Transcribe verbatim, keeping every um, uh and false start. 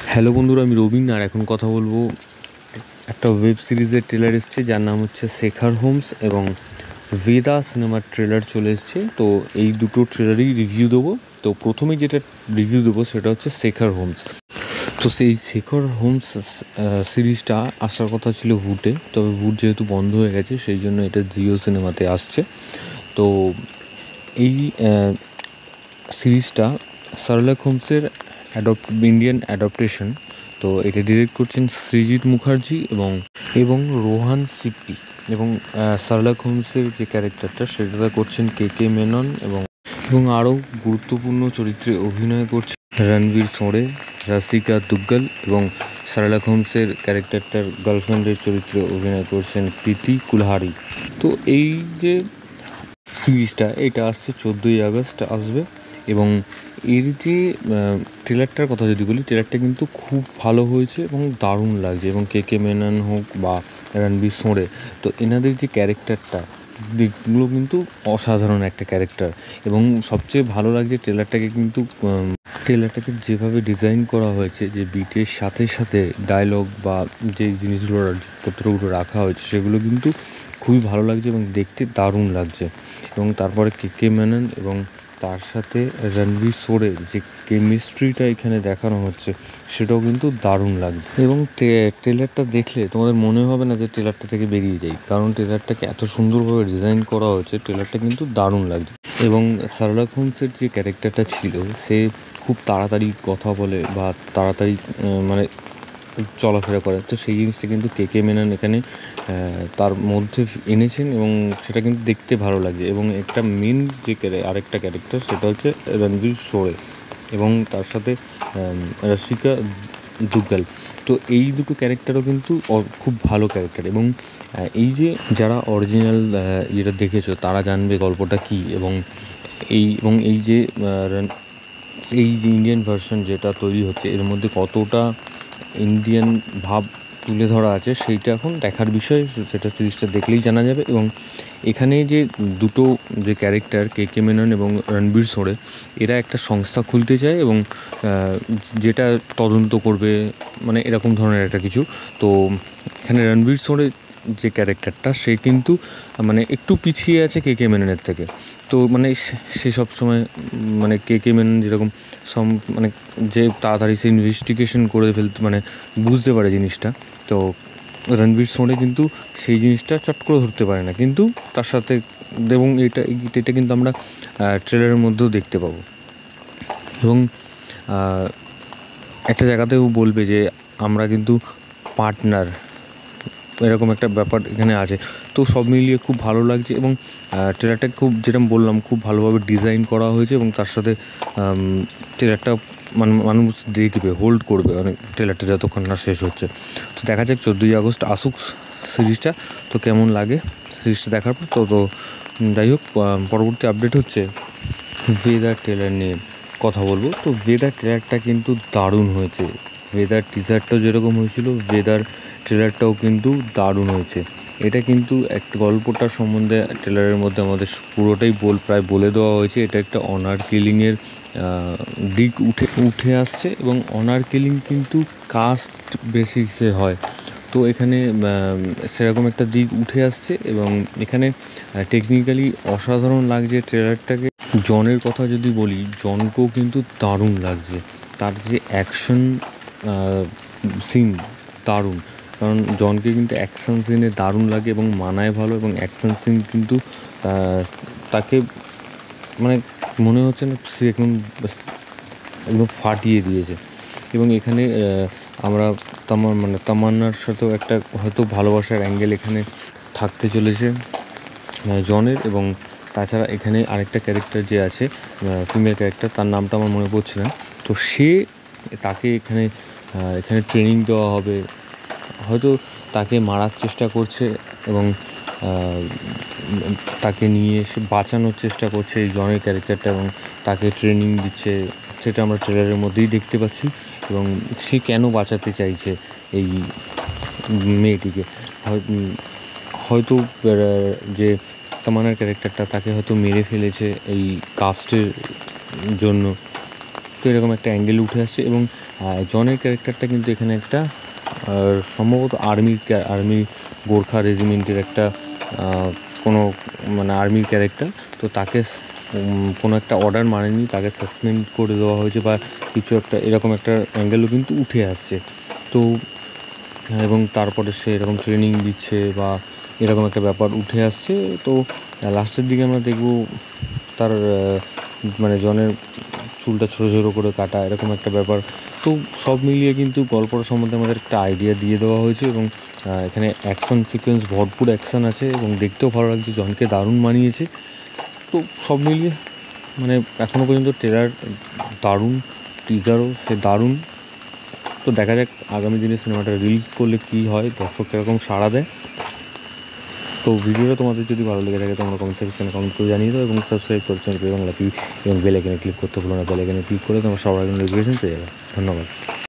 Hello বন্ধুরা, আমি রবিন। আর এখন কথা বলবো একটা ওয়েব সিরিজের ট্রেলার এসছে যার নাম হচ্ছে শেখার হোমস এবং ভেদা সিনেমার ট্রেলার চলে এসছে। তো এই দুটো ট্রেলারই রিভিউ দেবো। তো প্রথমেই যেটা রিভিউ দেবো সেটা হচ্ছে শেখার হোমস। তো সেই শেখার হোমস সিরিজটা আসার কথা ছিল ভুটে, তবে ভুট যেহেতু বন্ধ হয়ে গেছে সেই জন্য এটা জিও সিনেমাতে আসছে। তো এই সিরিজটা শার্লক হোমসের অ্যাডপ্ট ইন্ডিয়ান অ্যাডাপ্টেশন। তো এটা ডিরেক্ট করছেন সৃজিত মুখার্জি এবং এবং রোহান সিপ্পি। এবং শার্লক হোমসের যে ক্যারেক্টারটা সেটা করছেন কে কে মেনন এবং এবং আরও গুরুত্বপূর্ণ চরিত্রে অভিনয় করছে রণবীর সোঁড়ে, রাশিকা দুগ্গল এবং শার্লক হোমসের ক্যারেক্টারটার গার্লফ্রেন্ডের চরিত্রে অভিনয় করছেন প্রীতি কুলহারি। তো এই যে সিরিজটা এটা আসছে চোদ্দোই আগস্ট আসবে। এবং এর যে ট্রেলারটার কথা যদি বলি, ট্রেলারটা কিন্তু খুব ভালো হয়েছে এবং দারুণ লাগছে। এবং কে কে মেনন হোক বা রণবীর সোঁড়ে, তো এনাদের যে ক্যারেক্টারটা দিকগুলো কিন্তু অসাধারণ একটা ক্যারেক্টার। এবং সবচেয়ে ভালো লাগছে ট্রেলারটাকে কিন্তু ট্রেলারটাকে যেভাবে ডিজাইন করা হয়েছে, যে বিটের সাথে সাথে ডায়লগ বা যে জিনিসগুলো পত্রগুলো রাখা হয়েছে সেগুলো কিন্তু খুবই ভালো লাগছে এবং দেখতে দারুণ লাগছে। এবং তারপরে কে কে মেনন এবং তার সাথে রণবীর সোঁড়ের যে কেমিস্ট্রিটা এখানে দেখানো হচ্ছে সেটাও কিন্তু দারুণ লাগছে। এবং ট্রেলারটা দেখলে তোমাদের মনে হবে না যে ট্রেলারটা থেকে বেরিয়ে যাই, কারণ ট্রেলারটাকে এত সুন্দরভাবে ডিজাইন করা হয়েছে, ট্রেলারটা কিন্তু দারুণ লাগছে। এবং শার্লক হোমসের যে ক্যারেক্টারটা ছিল সে খুব তাড়াতাড়ি কথা বলে বা তাড়াতাড়ি মানে চলাফেরা করে, তো সেই জিনিসটা কিন্তু কে কে মেনন এখানে তার মধ্যে এনেছেন এবং সেটা কিন্তু দেখতে ভালো লাগে। এবং একটা মেন যে আরেকটা ক্যারেক্টার সেটা হচ্ছে রণবীর সোঁড়ে এবং তার সাথে রাশিকা দুগ্গল। তো এই দুটো ক্যারেক্টারও কিন্তু খুব ভালো ক্যারেক্টার। এবং এই যে যারা অরিজিনাল যেটা দেখেছো তারা জানবে গল্পটা কী। এবং এই এবং এই যে এই যে ইন্ডিয়ান ভার্সন যেটা তৈরি হচ্ছে এর মধ্যে কতটা ইন্ডিয়ান ভাব তুলে ধরা আছে সেইটা এখন দেখার বিষয়, সেটা সিরিজটা দেখলেই জানা যাবে। এবং এখানে যে দুটো যে ক্যারেক্টার কে কে মেনন এবং রণবীর সোঁড়ে, এরা একটা সংস্থা খুলতে চায় এবং যেটা তদন্ত করবে, মানে এরকম ধরনের একটা কিছু। তো এখানে রণবীর সোঁড়ে যে ক্যারেক্টারটা সে কিন্তু মানে একটু পিছিয়ে আছে কে কে মেননের থেকে। তো মানে সে সব সময় মানে কে কে মেনন যেরকম সম মানে যে তাড়াতাড়ি সে ইনভেস্টিগেশন করে ফেলতে মানে বুঝতে পারে জিনিসটা, তো রণবীর সোঁড়ে কিন্তু সেই জিনিসটা চট করে ধরতে পারে না, কিন্তু তার সাথে এবং এটা এটা কিন্তু আমরা ট্রেলারের মধ্যেও দেখতে পাবো। এবং একটা জায়গাতেও বলবে যে আমরা কিন্তু পার্টনার, এরকম একটা ব্যাপার এখানে আছে। তো সব মিলিয়ে খুব ভালো লাগছে। এবং ট্রেলারটা খুব, যেটা বললাম, খুব ভালোভাবে ডিজাইন করা হয়েছে এবং তার সাথে ট্রেলারটা মানে মানুষ দেখবে, হোল্ড করবে মানে ট্রেলারটা যতক্ষণ না শেষ হচ্ছে। তো দেখা যাক চোদ্দোই আগস্ট আসুক সিরিজটা, তো কেমন লাগে সিরিজটা দেখার পর। তো তো যাই হোক, পরবর্তী আপডেট হচ্ছে ভেদার ট্রেলার নিয়ে কথা বলবো। তো ভেদার ট্রেলারটা কিন্তু দারুণ হয়েছে। ভেদার টিজারটাও যেরকম হয়েছিল, ভেদার ট্রেলারটাও কিন্তু দারুণ হয়েছে। এটা কিন্তু একটা গল্পটার সম্বন্ধে ট্রেলারের মধ্যে আমাদের পুরোটাই বল প্রায় বলে দেওয়া হয়েছে। এটা একটা অনার কিলিংয়ের দিক উঠে উঠে আসছে এবং অনার কিলিং কিন্তু কাস্ট বেসিসে হয়। তো এখানে সেরকম একটা দিক উঠে আসছে এবং এখানে টেকনিক্যালি অসাধারণ লাগছে ট্রেলারটাকে। জনের কথা যদি বলি, জনকেও কিন্তু দারুণ লাগছে। তার যে অ্যাকশন সিন দারুণ, কারণ জনকে কিন্তু অ্যাকশন সিনে দারুণ লাগে এবং মানায় ভালো। এবং অ্যাকশন সিন কিন্তু তাকে মানে মনে হচ্ছে না সে একদম একদম ফাটিয়ে দিয়েছে। এবং এখানে আমরা তামান মানে তামান্নার সাথেও একটা হয়তো ভালোবাসার অ্যাঙ্গেল এখানে থাকতে চলেছে জনের। এবং তাছাড়া এখানে আরেকটা ক্যারেক্টার যে আছে ফিমেল ক্যারেক্টার, তার নামটা আমার মনে পড়ছে না। তো সে তাকে এখানে এখানে ট্রেনিং দেওয়া হবে, হয়তো তাকে মারার চেষ্টা করছে এবং তাকে নিয়ে এসে বাঁচানোর চেষ্টা করছে এই জনের ক্যারেক্টারটা এবং তাকে ট্রেনিং দিচ্ছে, সেটা আমরা ট্রেলারের মধ্যেই দেখতে পাচ্ছি। এবং সে কেন বাঁচাতে চাইছে এই মেয়েটিকে, হয়তো যে তামান্নার ক্যারেক্টারটা তাকে হয়তো মেরে ফেলেছে এই কাস্টের জন্য। তো এরকম একটা অ্যাঙ্গেল উঠে আসছে। এবং জনের ক্যারেক্টারটা কিন্তু এখানে একটা সম্ভবত আর্মির আর্মি গোর্খা রেজিমেন্টের একটা কোনো মানে আর্মির ক্যারেক্টার। তো তাকে কোনো একটা অর্ডার মানেনি, তাকে সাসপেন্ড করে দেওয়া হয়েছে বা কিছু একটা এরকম একটা অ্যাঙ্গেলও কিন্তু উঠে আসছে। তো এবং তারপরে সে এরকম ট্রেনিং দিচ্ছে বা এরকম একটা ব্যাপার উঠে আসছে। তো লাস্টের দিকে আমরা দেখব তার মানে জনের চুলটা ছোটো ছোটো করে কাটা, এরকম একটা ব্যাপার। তো সব মিলিয়ে কিন্তু গল্পটা সম্বন্ধে আমাদের একটা আইডিয়া দিয়ে দেওয়া হয়েছে এবং এখানে অ্যাকশন সিকোয়েন্স ভরপুর অ্যাকশান আছে এবং দেখতেও ভালো লাগছে, জনকে দারুণ মানিয়েছে। তো সব মিলিয়ে মানে এখনও পর্যন্ত ট্রেলার দারুণ, টিজারও সে দারুণ। তো দেখা যাক আগামী দিনে সিনেমাটা রিলিজ করলে কী হয়, দর্শক কীরকম সাড়া দেয়। তো ভিডিওটা তোমাদের যদি ভালো লেগে থাকে তোমরা কমেন্ট সেকশনে কমেন্ট করে জানিয়ে দাও এবং সাবস্ক্রাইব করছো বাংলা টিভি এবং বেল আইকনে ক্লিক করতে ভুলো না। বেল আইকনে ক্লিক করে তোমরা সবার আগে নোটিফিকেশন পেয়ে যাবে। ধন্যবাদ।